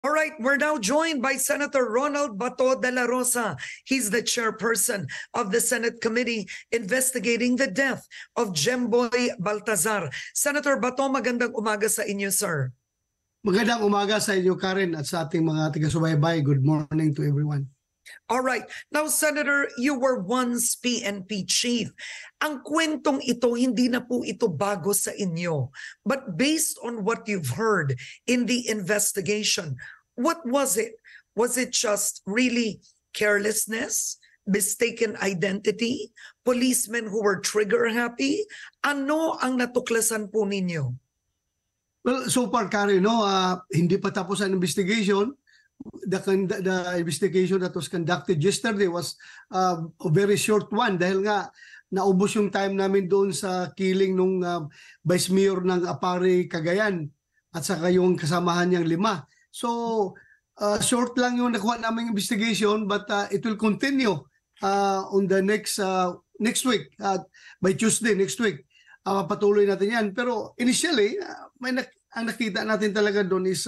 All right, we're now joined by Senator Ronald Bato de la Rosa. He's the chairperson of the Senate Committee investigating the death of Jemboy Baltazar. Senator Bato, magandang umaga sa inyo, sir. Magandang umaga sa inyo, Karen, at sa ating mga taga-subaybay. Good morning to everyone. All right. Now, Senator, you were once PNP chief. Ang kwentong ito, hindi na po ito bago sa inyo. But based on what you've heard in the investigation, what was it? Was it just really carelessness, mistaken identity, policemen who were trigger happy? Ano ang natuklasan po ninyo? Well, so far, Karen, hindi pa tapos ang investigation. The investigation that was conducted yesterday was a very short one dahil nga naubos yung time namin doon sa killing nung Vice Mayor ng Apari, Cagayan at saka yung kasamahan niyang 5. So short lang yung nakuha naming investigation, but it will continue on the next week, by Tuesday next week. Patuloy natin yan. Pero initially, ang nakita natin talaga doon is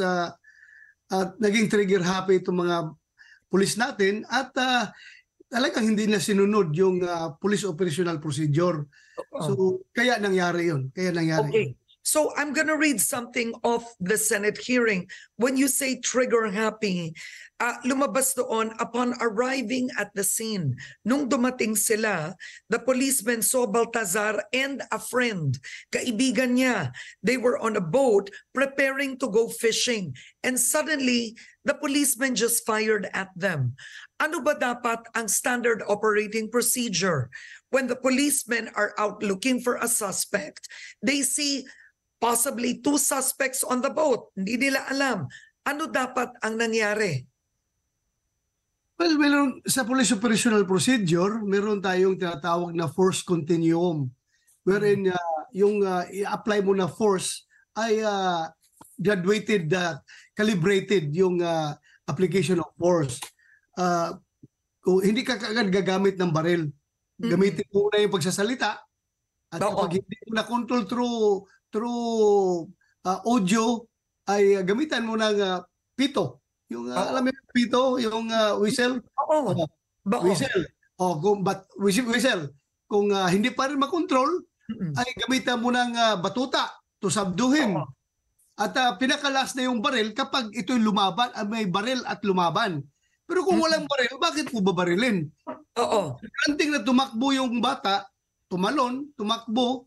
naging trigger happy itong mga pulis natin at talagang hindi na sinunod yung police operational procedure. So kaya nangyari yun. Okay. So I'm going to read something of the Senate hearing. When you say trigger happy, lumabas doon, upon arriving at the scene, nung dumating sila, the policemen saw Baltazar and a friend, kaibigan niya. They were on a boat preparing to go fishing. And suddenly, the policemen just fired at them. Ano ba dapat ang standard operating procedure? When the policemen are out looking for a suspect, they see possibly 2 suspects on the boat. Hindi nila alam. Ano dapat ang nangyari? Well, sa police operational procedure, meron tayong tinatawag na force continuum wherein yung i-apply mo na force ay graduated, calibrated yung application of force. Kung hindi ka kaagad gagamit ng baril, gamitin mo na yung pagsasalita at kapag hindi mo na control through audio ay gamitan mo ng pito. Yung alam mo yung pito, yung whistle. Whistle. Whistle. Kung hindi pa rin makontrol, ay gamitan mo ng batuta to subdue him. At pinakalas na yung baril kapag ito'y lumaban, may baril at lumaban. Pero kung walang baril, bakit mo babarilin? Granting na tumakbo yung bata, tumakbo,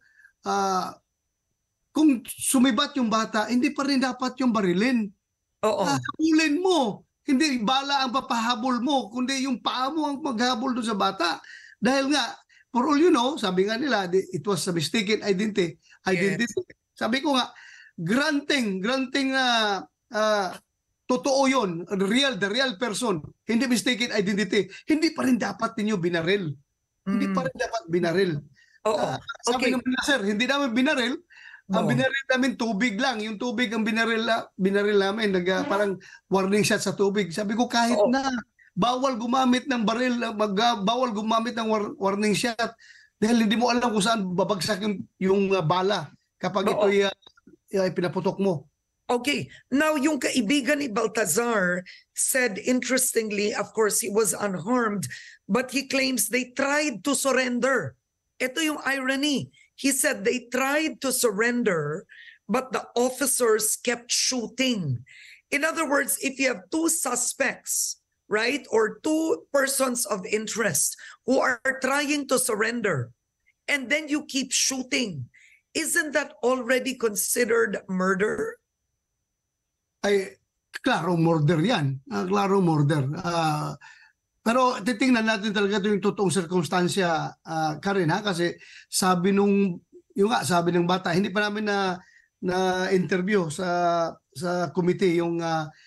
kung sumibat yung bata, hindi pa rin dapat yung barilin. Habulin mo. Hindi bala ang papahabol mo, kundi yung paa mo ang maghabol doon sa bata. Dahil nga, for all you know, sabi nga nila, it was a mistaken identity. Yes. Sabi ko nga, granting na totoo yun, the real person, hindi mistaken identity, hindi pa rin dapat ninyo binaril. Hindi pa rin dapat binaril. Sabi naman na, sir, hindi namin binaril. Ang binaril namin tubig lang. Yung tubig ang binaril namin. Parang warning shot sa tubig. Sabi ko kahit na bawal gumamit ng baril, bawal gumamit ng warning shot dahil hindi mo alam kung saan babagsak yung bala kapag ito pinaputok mo. Okay. Now, yung kaibigan ni Baltazar said, interestingly, of course, he was unharmed, but he claims they tried to surrender. Ito yung irony. He said they tried to surrender, but the officers kept shooting. In other words, if you have 2 suspects, right, or 2 persons of interest who are trying to surrender, and then you keep shooting, isn't that already considered murder? Ay, klarong murder yan. Klarong murder. Pero titingnan natin talaga ito yung totoong sirkumstansya, Karen, kasi sabi sabi ng bata, hindi pa namin na interview sa committee yung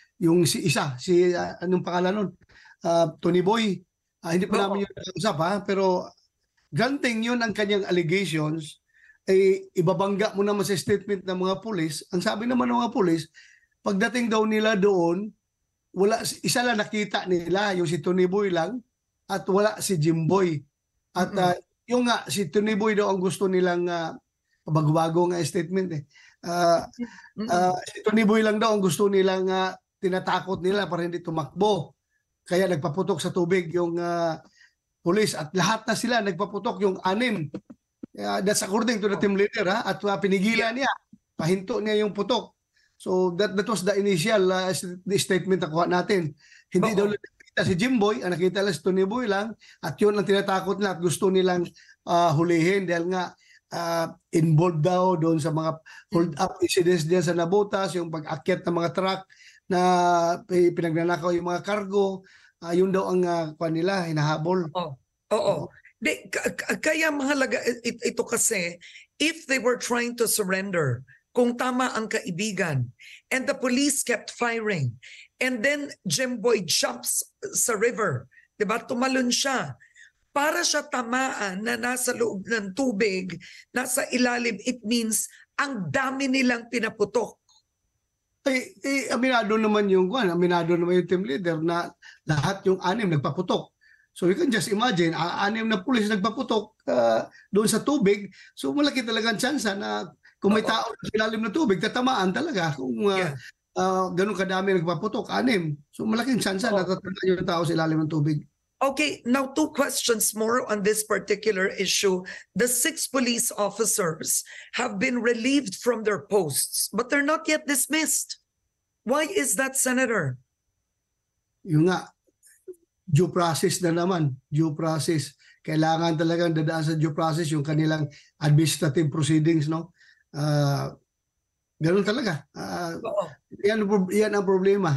anong pangalan nun? Tony Boy. Hindi pa namin yung nakausap, pero granting yun ang kanyang allegations, ibabangga mo naman sa statement ng mga pulis. Ang sabi naman ng mga pulis, pagdating daw nila doon, isa lang nakita nila, yung si Tony Boy lang, at wala si Jimboy. At yung si Tony Boy daw ang gusto nilang bago-bago nga statement. Si Tony Boy lang daw ang gusto nilang tinatakot nila para hindi tumakbo. Kaya nagpaputok sa tubig yung pulis at lahat na sila nagpaputok, yung 6. That's according to the team leader, at pinigilan niya, pahinto niya yung putok. So that was the initial statement na kuha natin. Hindi daw nakita si Jimboy, ang nakita lang si Tony Boy lang, at yun ang tinatakot nila at gusto nilang hulihin dahil nga involved daw doon sa mga hold up incidents diyan sa Nabotas, yung pag-akyat ng mga truck na pinagnanakaw yung mga cargo, yun daw ang nila hinahabol. Oo. Kaya mahalaga ito kasi, if they were trying to surrender, kung tama ang kaibigan, and the police kept firing, and then Jimboy jumps sa river, diba? Tumalon siya. Para siya tamaan na nasa loob ng tubig, nasa ilalim, it means ang dami nilang pinaputok. Aminado naman yung team leader na lahat yung 6 nagpaputok. So you can just imagine, 6 na pulis nagpaputok doon sa tubig. So malaki talagang tsansa na kung may tao sa ilalim ng tubig, tatamaan talaga kung ganun kadami nagpaputok, 6. So malaking tsansa na tatamaan yung tao sa ilalim ng tubig. Okay, now 2 questions more on this particular issue. The 6 police officers have been relieved from their posts, but they're not yet dismissed. Why is that, Senator? Yung nga, due process na naman. Due process. Kailangan talagang dadaan sa due process yung kanilang administrative proceedings, no? Ganun talaga. Yan ang problema.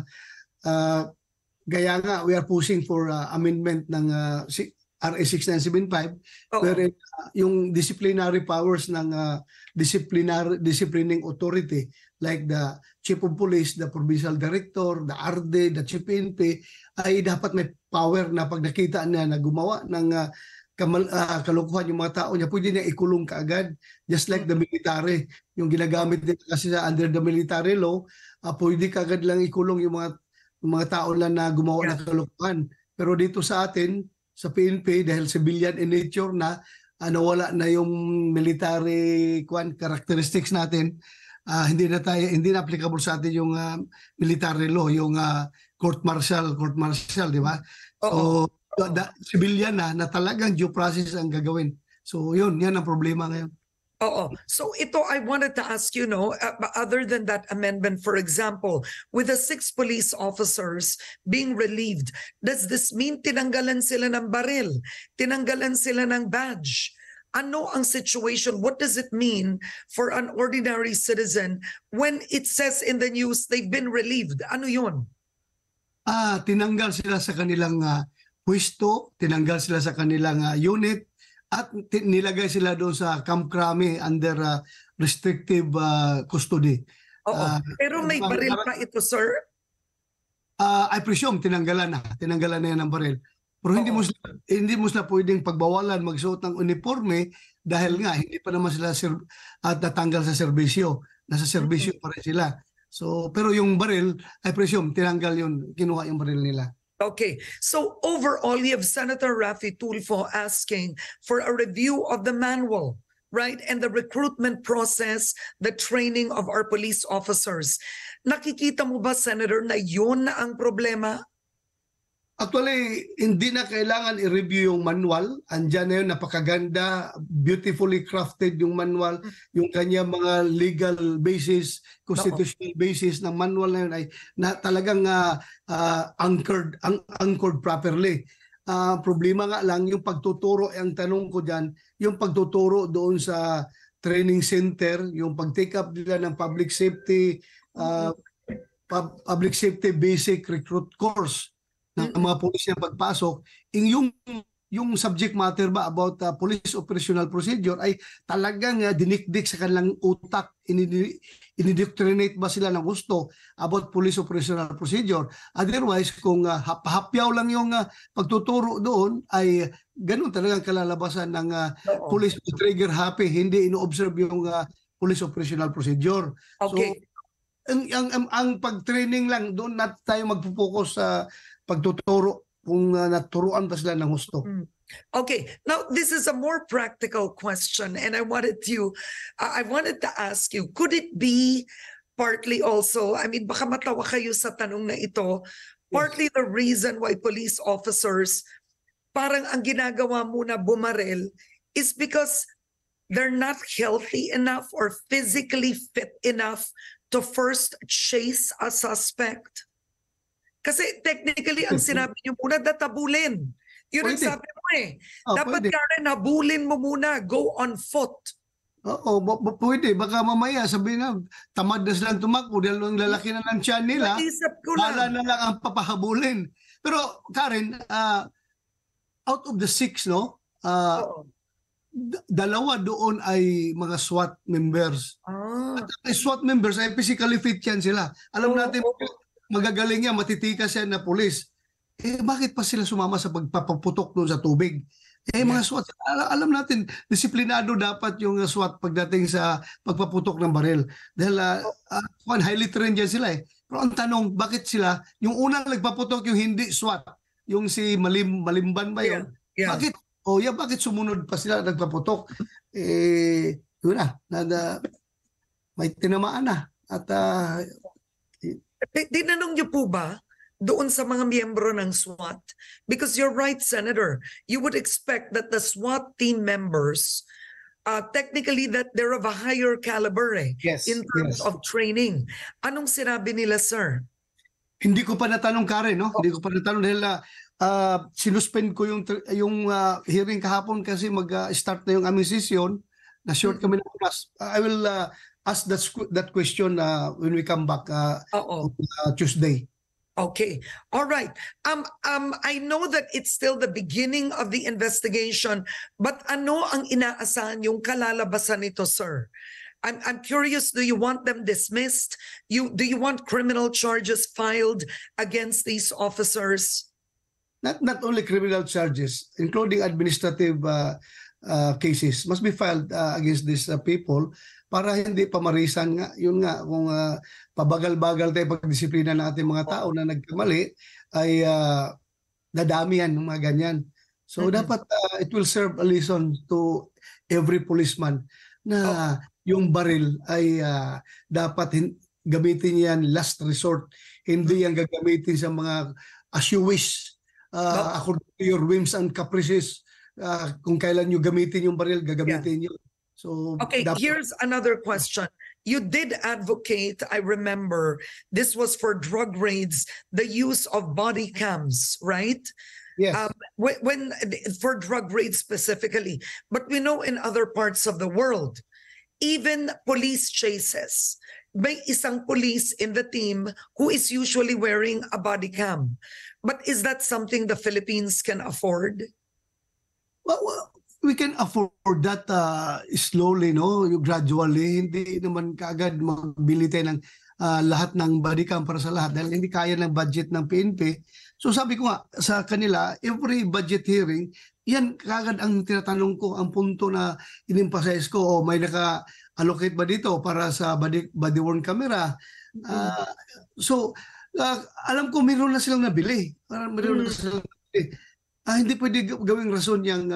Gaya nga, we are pushing for amendment ng RA 6975 wherein yung disciplinary powers ng disciplining authority like the Chief of Police, the Provincial Director, the RD, the Chief PNP ay dapat may power na pag nakita niya na gumawa ng kalokohan yung mga tao niya, pwede niya ikulong kaagad. Just like the military, yung ginagamit nila kasi sa under the military law, pwede kaagad lang ikulong yung mga tao lang na gumawa ng kalokohan. Pero dito sa atin, sa PNP, dahil civilian in nature na, nawala na yung military characteristics natin, hindi na applicable sa atin yung military law, yung court martial, di ba? So, civilian na talagang due process ang gagawin. So, yan ang problema ngayon. So ito, I wanted to ask you, other than that amendment, for example, with the 6 police officers being relieved, does this mean tinanggalan sila ng baril? Tinanggalan sila ng badge? Ano ang situation? What does it mean for an ordinary citizen when it says in the news they've been relieved? Ano yun? Tinanggal sila sa kanilang pwesto, tinanggal sila sa kanilang unit, at nilagay sila doon sa Camp Crame under restrictive custody. Pero may baril pa ito, sir? I presume tinanggalan na yan ng baril. Pero hindi mo sila pwedeng pagbawalan magsuot ng uniforme dahil nga hindi pa naman sila natanggal sa serbisyo. Nasa serbisyo pa rin sila. So, pero yung baril, I presume tinanggal yun, kinuha yung baril nila. Okay, so overall, you have Senator Raffy Tulfo asking for a review of the manual, right? And the recruitment process, the training of our police officers. Nakikita mo ba, Senator, na yun na ang problema? Actually, hindi na kailangan i-review yung manual. Andiyan na yun, napakaganda, beautifully crafted yung manual. Yung kanya mga legal basis, constitutional basis ng manual na yun ay talagang anchored properly. Problema nga lang, yung pagtuturo, ang tanong ko dyan, yung pagtuturo doon sa training center, yung pag-take up nila ng public safety basic recruit course, ng mga police na pagpasok, yung subject matter ba about police operational procedure ay talagang dinikdik sa kanilang utak, inindoctrinate ba sila ng gusto about police operational procedure. Otherwise, kung hapyaw lang yung pagtuturo doon, ay ganun talagang kalalabasan ng police trigger happy, hindi ino-observe yung police operational procedure. Okay. So, ang pag-training lang, doon na tayo magpo-focus sa pagtuturo kung naturuan pa sila ng gusto. Okay, now this is a more practical question and I wanted to ask you, could it be partly also, I mean, baka matawa kayo sa tanong na ito, partly the reason why police officers parang ang ginagawa muna bumarel is because they're not healthy enough or physically fit enough to first chase a suspect. Kasi technically, ang sinabi niyo muna, databulin. Yun ang Pwede. sabi mo eh. Oh, Dapat pwede. Karen, habulin mo muna, go on foot. Oo, pwede. Baka mamaya sabihin na, tamad na silang tumakbo dahil ang lalaki na ng tiyan nila, Naisip ko bala lang. na lang ang papahabulin. Pero Karen, out of the 6, no? Oo. Dalawa doon ay mga SWAT members. Ah, At ang SWAT members ay physically fit yan sila. Alam Oo, natin, oo. magagaling yan, matitikas yan na pulis. Bakit pa sila sumama sa pagpapaputok doon sa tubig? Mga SWAT, alam natin, disiplinado dapat yung SWAT pagdating sa pagpaputok ng baril. Dahil highly trained yan sila eh. Pero ang tanong, bakit sila, yung unang nagpaputok yung hindi SWAT, yung si Malimban ba yun? Yeah. Bakit? Bakit sumunod pa sila nagpaputok? Yun na, may tinamaan na. At Tinanong niyo po ba doon sa mga miyembro ng SWAT? Because you're right, Senator. You would expect that the SWAT team members, technically that they're of a higher caliber Yes, in terms yes. of training. Anong sinabi nila, sir? Hindi ko pa natanong, Karen, no? Hindi ko pa natanong dahil sinuspend ko yung hearing kahapon kasi mag-start na yung aming session. Na-short kami ng oras. I will ask that question when we come back Oo. Tuesday. Okay. All right. I know that it's still the beginning of the investigation, but ano ang inaasahan yung kalalabasan nito, sir? I'm curious, do you want them dismissed? Do you want criminal charges filed against these officers? Not only criminal charges, including administrative cases must be filed against these people para hindi pamarisan nga. Yun nga, kung pabagal-bagal tayo pagdisiplina ng ating mga tao na nagkamali, ay dadami yan ng mga ganyan. So dapat it will serve a lesson to every policeman na yung baril ay dapat gamitin yan last resort. Hindi yan gagamitin sa mga as you wish, according to your whims and caprices. Kung kailan nyo gamitin yung baril, gagamitin nyo. So, okay, here's another question. You did advocate, I remember, this was for drug raids, the use of body cams, right? Yes. When for drug raids specifically, but we know in other parts of the world, even police chases, may isang police in the team who is usually wearing a body cam. But is that something the Philippines can afford? Well, we can afford that slowly, no? Gradually, hindi naman kaagad magbili tayo ng lahat ng body cam para sa lahat dahil hindi kaya ng budget ng PNP. So sabi ko nga sa kanila, every budget hearing, yan kaagad ang tinatanong ko, ang punto na in-emphasize ko, may naka-allocate ba dito para sa body-worn camera? So, alam ko meron na silang nabili. Meron na silang nabili. Hindi pwede gawing rason yung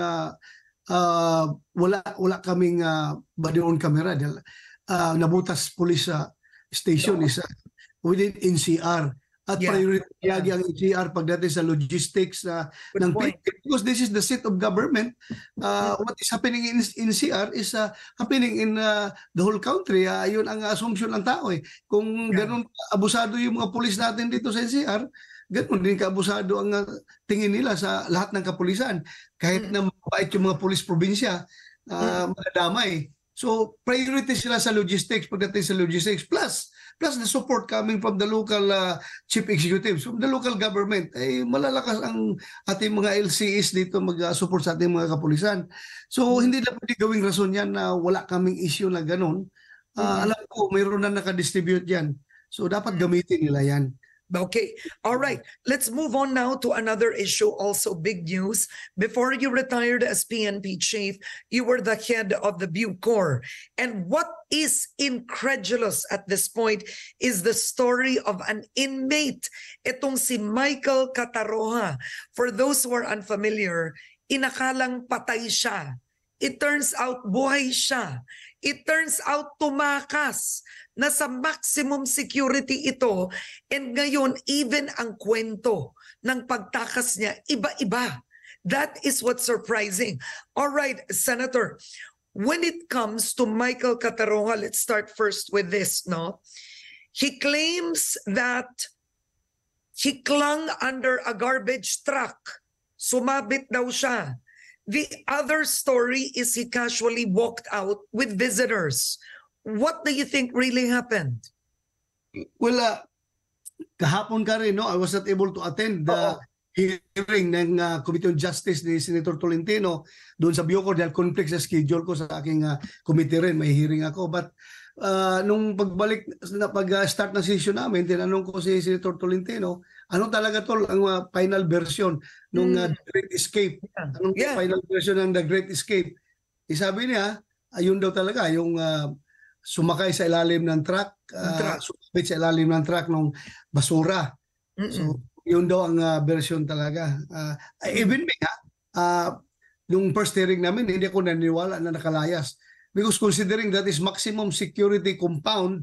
wala kaming body-worn camera dahil nabutas police station is within NCR. At priority ang NCR pagdating sa logistics ng PNP. Because this is the seat of government. What is happening in NCR is happening in the whole country. Yun ang assumption ng tao eh. Kung ganun abusado yung mga pulis natin dito sa NCR, ganun din kaabusado ang tingin nila sa lahat ng kapulisan. Kahit na mabait yung mga pulis probinsya, madadamay. So priority sila sa logistics pagdating sa logistics plus the support coming from the local chief executives from the local government. Malalakas ang ating mga LCS dito mag-support sa ating mga kapulisan. So hindi na pwede gawing rason yan na wala kaming issue na ganun. Alam ko mayroon na nakadistribute yan. So dapat gamitin nila yan. Okay. All right. Let's move on now to another issue, also big news. Before you retired as PNP chief, you were the head of the Bucor. And what is incredulous at this point is the story of an inmate. Itong si Michael Cataroha. For those who are unfamiliar, inakalang patay siya. It turns out buhay siya. It turns out tumakas nasa maximum security ito, and ngayon even ang kwento ng pagtakas niya iba-iba. That is what's surprising. All right, Senator, when it comes to Michael Catarroja, let's start first with this, no? He claims that he clung under a garbage truck. Sumabit daw siya. The other story is he casually walked out with visitors. What do you think really happened? Well, kahapon ka rin, no? I was not able to attend the hearing ng Committee on Justice ni Senator Tolentino doon sa Biocor dahil conflict sa schedule ko sa aking committee rin. May hearing ako. But nung pag-start ng session namin, tinanong ko si Senator Tolentino, ano talaga tol ang final version nung The Great Escape? Anong final version ng The Great Escape? Sabi niya, ayun daw talaga, yung sumakay sa ilalim ng truck, sumabit sa ilalim ng truck ng basura. So, yun daw ang version talaga. Even me, nung first hearing namin, hindi ako naniniwala na nakalayas. Because considering that is maximum security compound,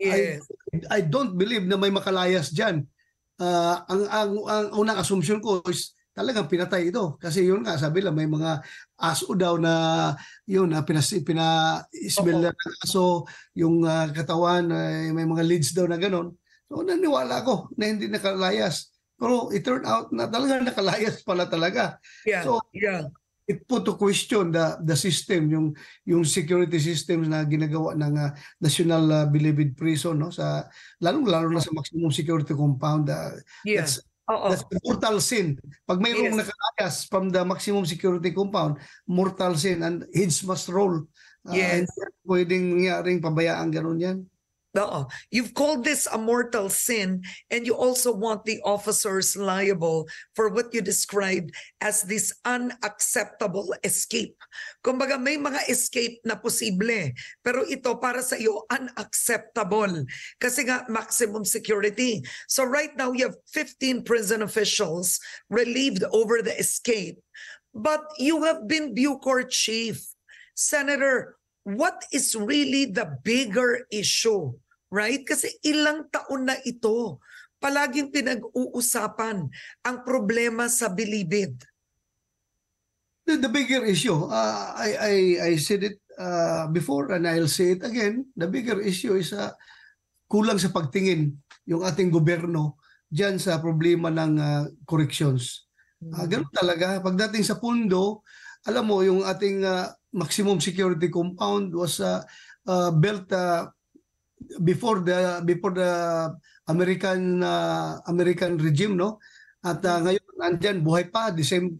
I don't believe na may makalayas dyan. Ang unang assumption ko is talagang pinatay ito. Kasi yun nga, sabi lang, may mga aso daw na yun, pina-smell na ng aso, yung katawan, may mga leads daw na gano'n. So naniwala ako na hindi nakalayas. Pero it turned out na talagang nakalayas pala talaga. It put to question the system, yung security systems na ginagawa ng National Bilibid Prison, no, sa lalo na sa maximum security compound. That's a mortal sin. Pag mayroong nakalayas from the maximum security compound, mortal sin, and heads must roll. Hindi pwedeng nangyaring pabayaan ganun yan. You've called this a mortal sin, and you also want the officers liable for what you described as this unacceptable escape. Kumbaga may mga escape na posible, pero ito para sa iyo unacceptable kasi nga maximum security. So right now you have 15 prison officials relieved over the escape, but you have been Bucor chief. Senator, what is really the bigger issue? Right? Kasi ilang taon na ito, palaging pinag-uusapan ang problema sa Bilibid. The bigger issue, I said it before and I'll say it again, the bigger issue is kulang sa pagtingin yung ating gobyerno dyan sa problema ng corrections. Ganun talaga. Pagdating sa pundo, alam mo, yung ating maximum security compound was built before the American regime, no, at ngayon nandiyan buhay pa, the same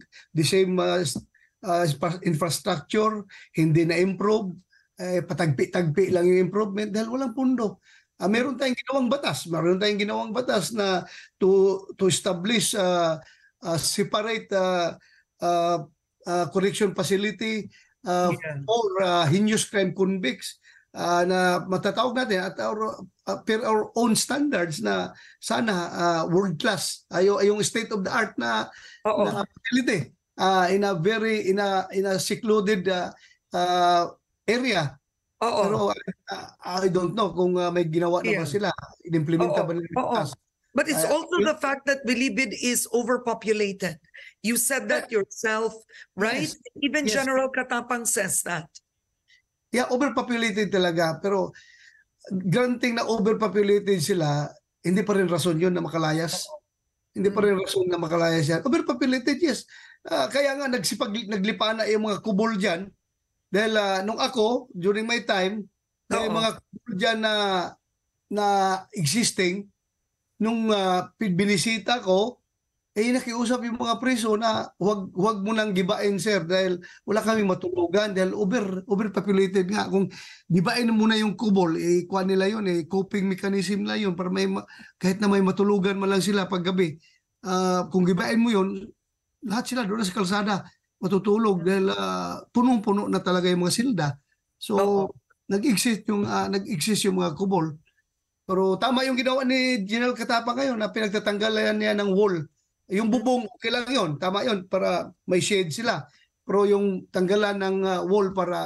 infrastructure, hindi na improve, patagpi-tagpi lang yung improvement dahil walang pundo. Meron tayong ginawang batas na to establish separate correction facility for heinous crime convicts. Na matatawag natin at per our own standards na sana world class yung state of the art na facility in a secluded area. Pero I don't know kung may ginawa na ba sila, inimplementa ba nila. But it's also the fact that Bilibid is overpopulated. You said that yourself, right? Even General Katapang says that. Yeah, overpopulated talaga. Pero granting na overpopulated sila, hindi pa rin rason yun na makalayas. Hindi pa rin rason na makalayas yan. Overpopulated, yes. Kaya nga naglipa na yung mga kubol dyan. Dahil nung ako, during my time, may mga kubol dyan na existing. Nung binisita ko, nakiusap yung mga preso na huwag mo nang gibain, sir, dahil wala kaming matulugan dahil overpopulated nga. Kung gibain mo na yung kubol, kuha nila yun, coping mechanism na yun para kahit na may matulugan man lang sila paggabi. Kung gibain mo yun, lahat sila doon sa kalsada matutulog dahil punong-puno na talaga yung mga silda. So, nag-exist yung mga kubol. Pero tama yung ginawa ni General Katapang ngayon na pinagtatanggalan niya ng wall. Yung bubong, okay lang yun. Tama yun para may shade sila. Pero yung tanggalan ng wall para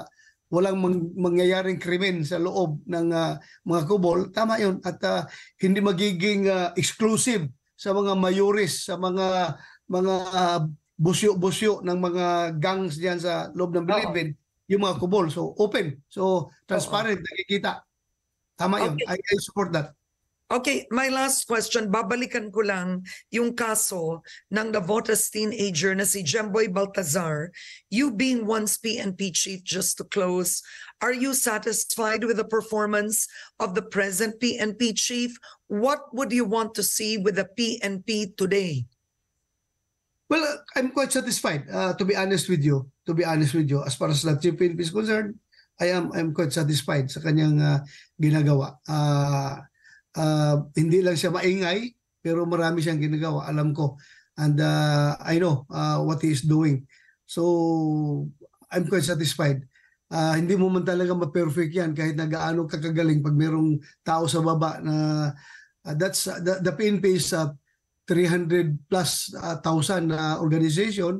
walang mangyayaring krimen sa loob ng mga kubol, tama yun. At hindi magiging exclusive sa mga mayores, sa mga busyo-busyo ng mga gangs diyan sa loob ng Bilibid, yung mga kubol. So open, so transparent, nakikita. Tama yun. Okay. I support that. Okay, my last question, babalikan ko lang yung kaso ng Navotas teenager na si Jemboy Baltazar. You being once PNP chief, just to close, are you satisfied with the performance of the present PNP chief? What would you want to see with the PNP today? Well, I'm quite satisfied, to be honest with you. As far as the chief PNP is concerned, I'm quite satisfied sa kanyang ginagawa. Hindi lang siya maingay, pero marami siyang ginagawa, alam ko. And I know what he is doing. So, I'm quite satisfied. Hindi mo man talaga ma-perfect yan kahit na gaano kakagaling pag merong tao sa baba na that's the PNP is 300 plus thousand organization.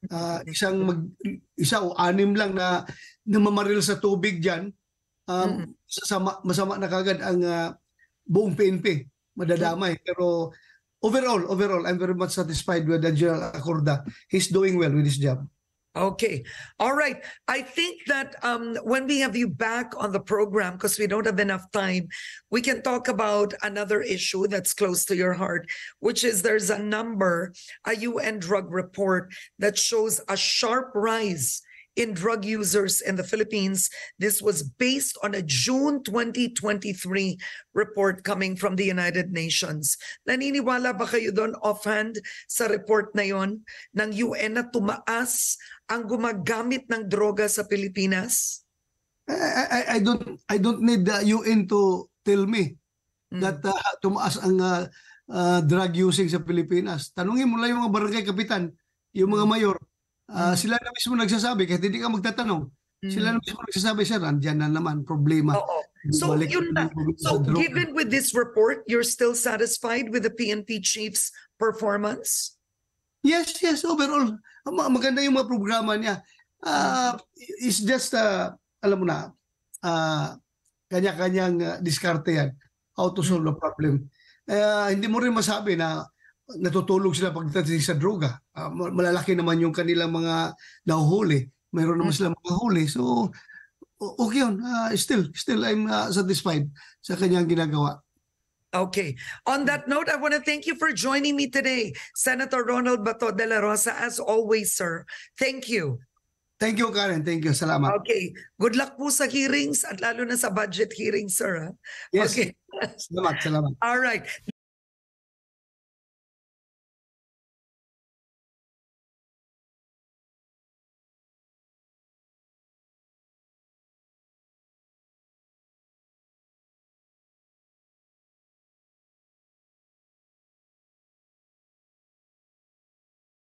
Isa o anim lang na mamaril sa tubig dyan, masama na kagad ang buong PNP, madadamay. Pero overall, I'm very much satisfied with General Acorda. He's doing well with his job. Okay. All right. I think that when we have you back on the program, because we don't have enough time, we can talk about another issue that's close to your heart, which is there's a UN drug report that shows a sharp rise in drug users in the Philippines. This was based on a June 2023 report coming from the United Nations. Naniniwala ba kayo doon offhand sa report na yon ng UN na tumaas ang gumagamit ng droga sa Pilipinas? I don't need the UN to tell me that tumaas ang drug using sa Pilipinas. Tanungin mo lang yung mga barangay kapitan, yung mga mayor. Sila na mismo nagsasabi, kahit hindi ka magtatanong, sila na mismo nagsasabi, sir, andyan na naman, problema. So, given with this report, you're still satisfied with the PNP chief's performance? Yes, overall. Maganda yung mga programa niya. It's just, alam mo na, kanya-kanyang diskarte yan. How to solve the problem. Hindi mo rin masabi na natutulog sila pagdating sa droga. Malalaki naman yung kanilang mga nahuhuli. Mayroon naman silang mga huli. So, okay yun. Still I'm satisfied sa kanyang ginagawa. Okay. On that note, I want to thank you for joining me today, Senator Ronald Bato de la Rosa, as always, sir. Thank you. Thank you, Karen. Thank you. Salamat. Okay. Good luck po sa hearings at lalo na sa budget hearings, sir. Yes. Okay. Salamat. All right.